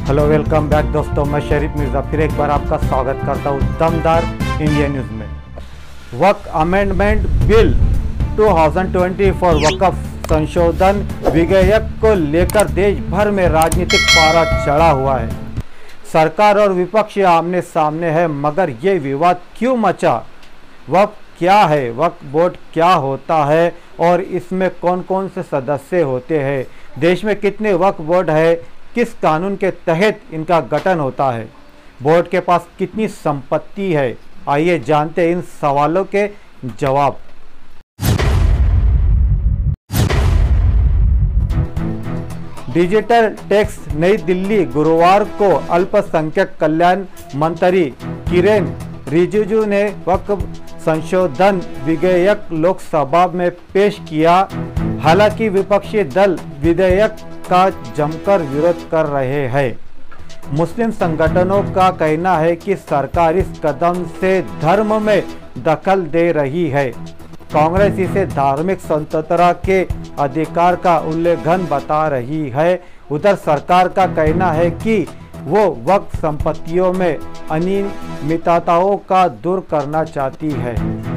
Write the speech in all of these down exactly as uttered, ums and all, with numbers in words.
Hello, welcome back दोस्तों। मैं शरीफ मिर्ज़ा फिर एक बार आपका स्वागत करता हूँ दमदार इंडिया न्यूज़ में। वक्फ अमेंडमेंट बिल दो हज़ार बीस फॉर वक्फ संशोधन विधेयक को लेकर देश भर में राजनीतिक पारा चढ़ा हुआ है। सरकार और विपक्ष आमने सामने है, मगर ये विवाद क्यों मचा? वक्फ क्या है, वक्फ बोर्ड क्या होता है और इसमें कौन कौन से सदस्य होते हैं? देश में कितने वक्फ बोर्ड है? किस कानून के तहत इनका गठन होता है? बोर्ड के पास कितनी संपत्ति है? आइए जानते हैं इन सवालों के जवाब। डिजिटल टैक्स नई दिल्ली, गुरुवार को अल्पसंख्यक कल्याण मंत्री किरेन रिजिजू ने वक्फ संशोधन विधेयक लोकसभा में पेश किया। हालांकि विपक्षी दल विधेयक का जमकर विरोध कर रहे हैं। मुस्लिम संगठनों का कहना है कि सरकार इस कदम से धर्म में दखल दे रही है। कांग्रेस इसे धार्मिक स्वतंत्रता के अधिकार का उल्लंघन बता रही है। उधर सरकार का कहना है कि वो वक्फ संपत्तियों में अनियमितताओं का दूर करना चाहती है।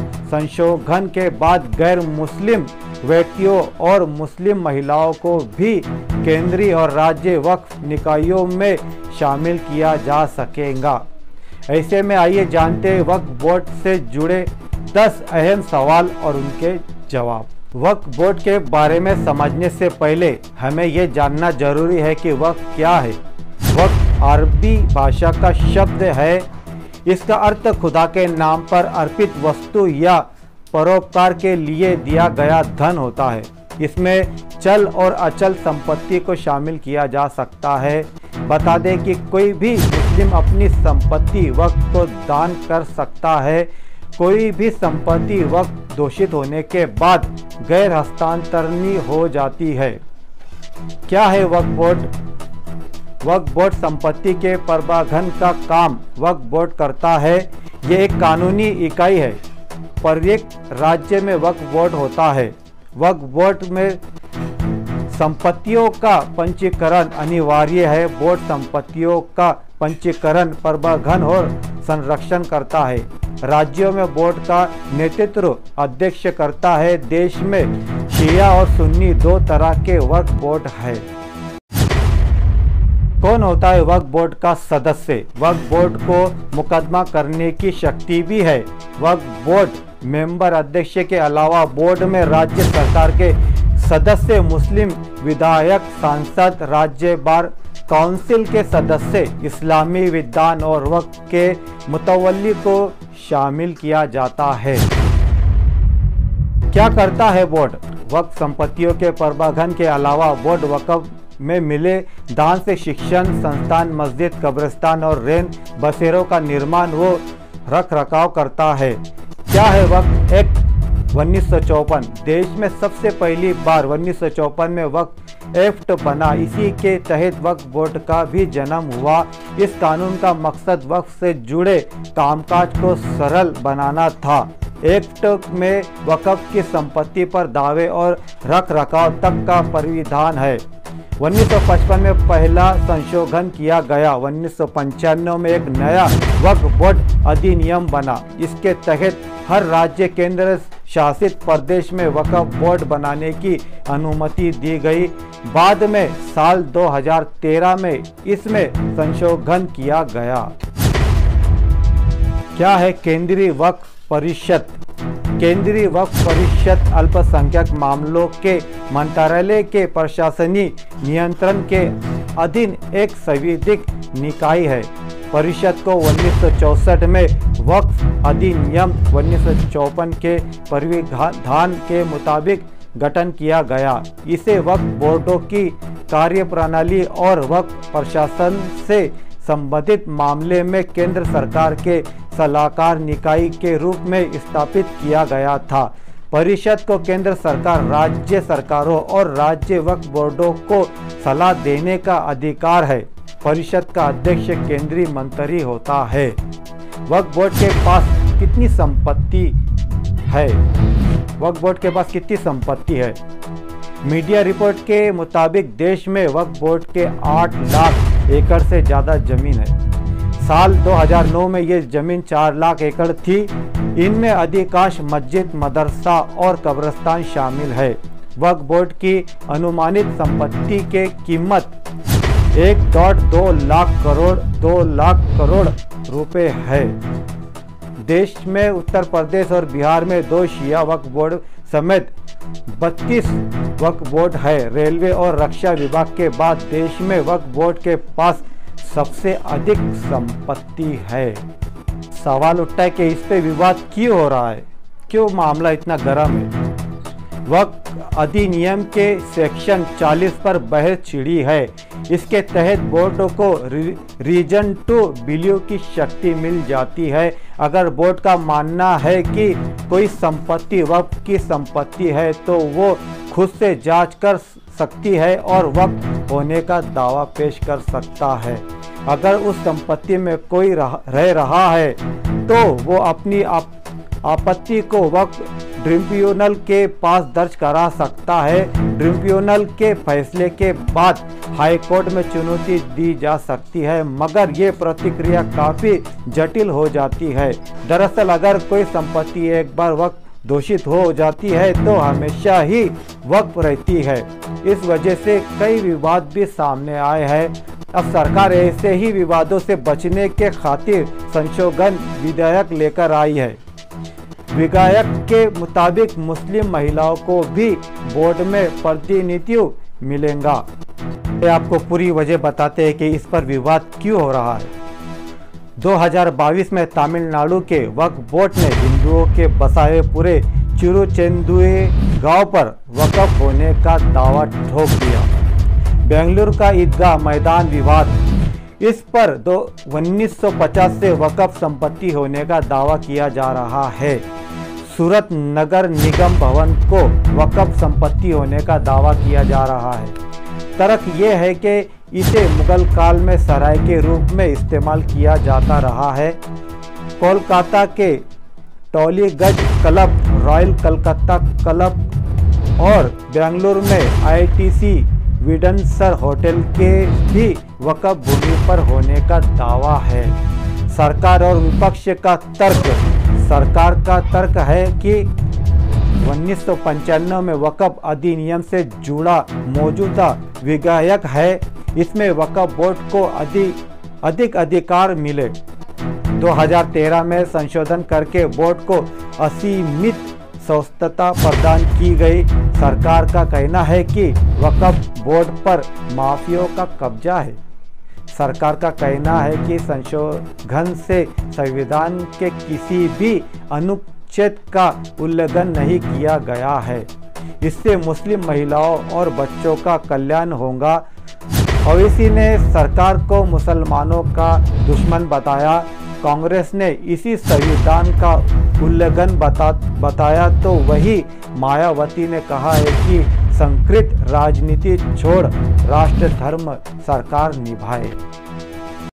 संशोधन के बाद गैर मुस्लिम व्यक्तियों और मुस्लिम महिलाओं को भी केंद्रीय और राज्य वक्फ निकायों में शामिल किया जा सकेगा। ऐसे में आइए जानते हैं वक्फ बोर्ड से जुड़े दस अहम सवाल और उनके जवाब। वक्फ बोर्ड के बारे में समझने से पहले हमें ये जानना जरूरी है कि वक्फ क्या है। वक्फ अरबी भाषा का शब्द है। इसका अर्थ खुदा के नाम पर अर्पित वस्तु या परोपकार के लिए दिया गया धन होता है। इसमें चल और अचल संपत्ति को शामिल किया जा सकता है। बता दें कि कोई भी मुस्लिम अपनी संपत्ति वक्फ को दान कर सकता है। कोई भी संपत्ति वक्फ घोषित होने के बाद गैर हस्तांतरणीय हो जाती है। क्या है वक्फ बोर्ड? वक्फ बोर्ड संपत्ति के प्रबंधन का काम वक्फ बोर्ड करता है। ये एक कानूनी इकाई है। प्रत्येक राज्य में वक्फ बोर्ड होता है। वक्फ बोर्ड में संपत्तियों का पंजीकरण अनिवार्य है। बोर्ड संपत्तियों का पंजीकरण, प्रबंधन और संरक्षण करता है। राज्यों में बोर्ड का नेतृत्व अध्यक्ष करता है। देश में शिया और सुन्नी दो तरह के वक्फ बोर्ड है। कौन होता है वक्फ बोर्ड का सदस्य? वक्फ बोर्ड को मुकदमा करने की शक्ति भी है। वक्फ बोर्ड मेंबर अध्यक्ष के अलावा बोर्ड में राज्य सरकार के सदस्य, मुस्लिम विधायक, सांसद, राज्य बार काउंसिल के सदस्य, इस्लामी विद्वान और वक्फ के मुतवल्ली को शामिल किया जाता है। क्या करता है बोर्ड? वक्फ संपत्तियों के प्रबंधन के अलावा बोर्ड वक्फ में मिले दान से शिक्षण संस्थान, मस्जिद, कब्रिस्तान और रैन बसेरों का निर्माण व रख रखाव करता है। क्या है वक्फ एक्ट उन्नीस सौ चौपन? देश में सबसे पहली बार उन्नीस सौ चौपन में वक्फ एक्ट बना। इसी के तहत वक्फ बोर्ड का भी जन्म हुआ। इस कानून का मकसद वक्फ से जुड़े कामकाज को सरल बनाना था। एक्ट में वक्फ की संपत्ति पर दावे और रख रखाव तक का प्राविधान है। उन्नीस सौ पचपन में पहला संशोधन किया गया। उन्नीस सौ पंचानवे में एक नया वक्फ बोर्ड अधिनियम बना। इसके तहत हर राज्य केंद्र शासित प्रदेश में वक्फ बोर्ड बनाने की अनुमति दी गई। बाद में साल दो हज़ार तेरह में इसमें संशोधन किया गया। क्या है केंद्रीय वक्फ परिषद? केंद्रीय वक्फ परिषद अल्पसंख्यक मामलों के मंत्रालय के प्रशासनिक नियंत्रण के अधीन एक संवैधानिक निकाय है। परिषद को उन्नीस सौ चौसठ में वक्फ अधिनियम उन्नीस सौ चौपन के प्राविधान के मुताबिक गठन किया गया। इसे वक्फ बोर्डों की कार्यप्रणाली और वक्फ प्रशासन से संबंधित मामले में केंद्र सरकार के सलाहकार निकाय के रूप में स्थापित किया गया था। परिषद को केंद्र सरकार, राज्य सरकारों और राज्य वक्फ बोर्डों को सलाह देने का अधिकार है। परिषद का अध्यक्ष केंद्रीय मंत्री होता है। वक्फ बोर्ड के पास कितनी संपत्ति है? वक्फ बोर्ड के पास कितनी संपत्ति है? मीडिया रिपोर्ट के मुताबिक देश में वक्फ बोर्ड के आठ लाख एकड़ से ज़्यादा जमीन है। साल दो हज़ार नौ में ये जमीन चार लाख एकड़ थी। इनमें अधिकांश मस्जिद, मदरसा और कब्रिस्तान शामिल है। वक्फ बोर्ड की अनुमानित संपत्ति के कीमत एक दौड़ दो लाख करोड़ दो लाख करोड़ रुपए है। देश में उत्तर प्रदेश और बिहार में दो शिया वक्फ बोर्ड समेत बत्तीस वक्फ बोर्ड है। रेलवे और रक्षा विभाग के बाद देश में वक्फ बोर्ड के पास सबसे अधिक संपत्ति है। सवाल उठता है कि इस पे विवाद क्यों हो रहा है, क्यों मामला इतना गर्म है। वक्फ अधिनियम के सेक्शन चालीस पर बहस छिड़ी है। इसके तहत बोर्ड को रीजन टू बिलीव की शक्ति मिल जाती है। अगर बोर्ड का मानना है कि कोई संपत्ति वक्फ की संपत्ति है तो वो खुद से जांच कर सकती है और वक्फ होने का दावा पेश कर सकता है। अगर उस संपत्ति में कोई रह, रह रहा है तो वो अपनी आप, आपत्ति को वक्फ ट्रिब्यूनल के पास दर्ज करा सकता है। ट्रिब्यूनल के फैसले के बाद हाई कोर्ट में चुनौती दी जा सकती है, मगर ये प्रतिक्रिया काफ़ी जटिल हो जाती है। दरअसल अगर कोई संपत्ति एक बार वक्फ दोषित हो जाती है तो हमेशा ही वक्फ रहती है। इस वजह से कई विवाद भी सामने आए हैं। अब सरकार ऐसे ही विवादों से बचने के खातिर संशोधन विधेयक लेकर आई है। विधेयक के मुताबिक मुस्लिम महिलाओं को भी बोर्ड में प्रतिनिधित्व मिलेगा। आपको पूरी वजह बताते हैं कि इस पर विवाद क्यों हो रहा है। दो हज़ार बाईस में तमिलनाडु के वक्फ बोर्ड ने हिंदुओं के बसाए पूरे चिरुचेंदुए गांव पर वक्फ होने का दावा ठोक दिया। बेंगलुरु का ईदगाह मैदान विवाद, इस पर दो उन्नीस सौ पचास से वक्फ संपत्ति होने का दावा किया जा रहा है। सूरत नगर निगम भवन को वक्फ संपत्ति होने का दावा किया जा रहा है। तर्क ये है कि इसे मुगल काल में सराय के रूप में इस्तेमाल किया जाता रहा है। कोलकाता के Tollygunge club, royal Calcutta club और बेंगलुरु में आईटीसी विडनसर होटल के भी वक्फ भूमि पर होने का दावा है। सरकार और विपक्ष का तर्क सरकार का तर्क है कि उन्नीस सौ पंचानवे में वक्फ अधिनियम से जुड़ा मौजूदा विधेयक है। इसमें वक्फ बोर्ड को अधिक अधिक अधिकार मिले। दो हज़ार तेरह में संशोधन करके बोर्ड को असीमित स्वायत्तता प्रदान की गई। सरकार का कहना है कि वक्फ बोर्ड पर माफियाओं का कब्जा है। सरकार का कहना है कि संशोधन से संविधान के किसी भी अनुच्छेद का उल्लंघन नहीं किया गया है। इससे मुस्लिम महिलाओं और बच्चों का कल्याण होगा। ओवैसी ने सरकार को मुसलमानों का दुश्मन बताया। कांग्रेस ने इसी संविधान का उल्लंघन बता बताया तो वही मायावती ने कहा है कि संस्कृत राजनीति छोड़ राष्ट्र धर्म सरकार निभाए।